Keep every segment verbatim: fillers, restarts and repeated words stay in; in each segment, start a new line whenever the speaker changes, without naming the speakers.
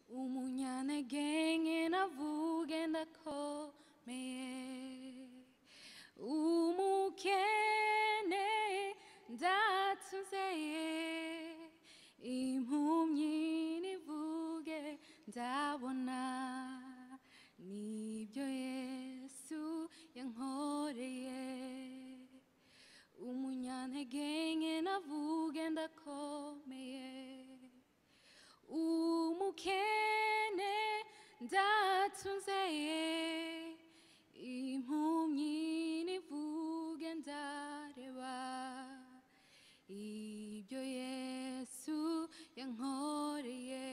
umunyanegenge navuge ndakomeye, umukene ndatunzeye, impumyi nivuge ndabona, nibyo Yesu yankoreye. Umunyantege navuge ndakomeye, umukene ndatunzeye, impumyi nivuge ndareba, ibyo Yesu yankoreye.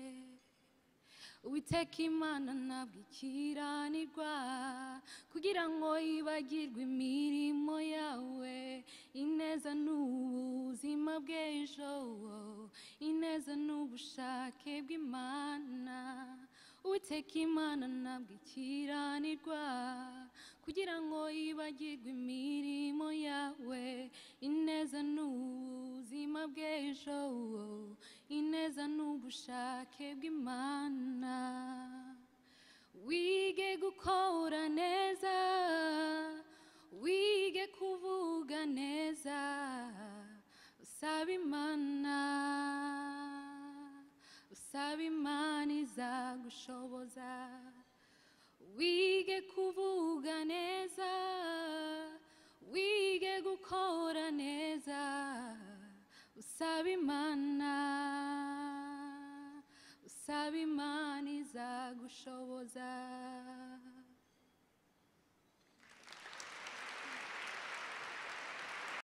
Uwiteka Imana ntabwo ikiranirwa kugira ngo yibagirwe imirimo yawe, ineza n'ubuzima bw'ejo, ineza n'ubushake bw'Imana. Uwiteka Imana ntabwo ikiranirwa kugira ngo yibagirwe imirimo yawe, ineza n'ubuzima bw'ejo, ineza n'ubushake bw'Imana. Wige gukora neza, wige kuvuga neza, usaba Imana, usaba Imana izagushoboza. Wige kuvuga